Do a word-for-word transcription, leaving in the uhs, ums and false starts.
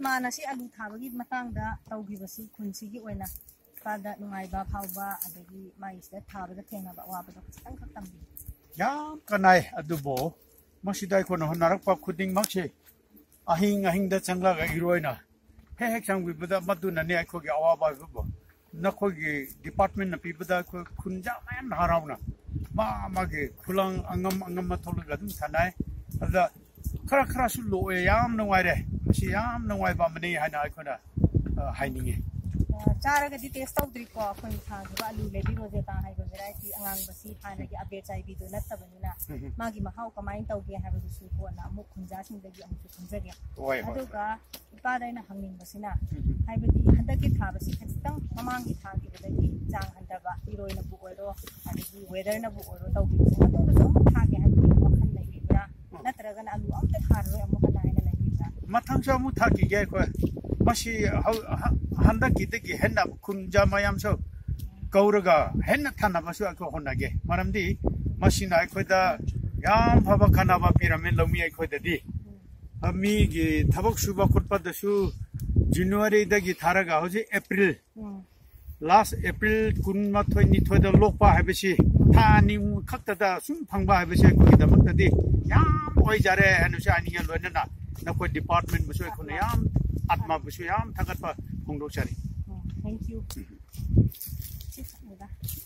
ATMA na si alu thabagi matangda tawgibasi khunsi gi oina pada nungaiba phawba adagi mais da thabada thengna ba waba da khitang khaktam bi ya kanai adubo masidai kono honarak pa khuding makche ahing ahing da changla ga iroina he he changbi bada maduna ne akho gi awaba bo nakho gi department na pibada ko khunja man harawna ma ma ge khulang angam angam ma thol ga dum thanai ada khara khara su lo yam nungwai re masi yam nungwai ba mani haina khona haininge chara ga di test out ri ko khoi tha ga alu le bi roje ta hai go variety angang basi thana gi abe chai bi do na tabani na magi mahau kamai taw ge ha ba su ko na mu khunja sing da gi amu khunja ge adu ga ipa dai na hangning basina hai ba di handa gi tha basi khitang mamang gi tha gi da gi chang handa ba iroi na bu oiro adi gi weather na bu oiro taw gi adu da so tha ge ha bi wakhan lai bi bra na tara ga na alu am ta thar ro amu kana ina lai bi bra mathang sa mu tha gi ge ko masi handa gite gi henna kunja mayam so kauraga henna thana basu ko honage maramdi masina khoida yam phaba khana ba pyramid lomi ai khoida di ami gi thabak suba khutpa dasu january da gi tharaga hoji april last april kun ma thoi ni thoi da lokpa habesi thani khakta da sum phangba habesi ko gi da makta di yam oi jare anu sa ani ga loina na na ko department basu ko na yam ATMA basu yam thagat pa hongdok chari thank you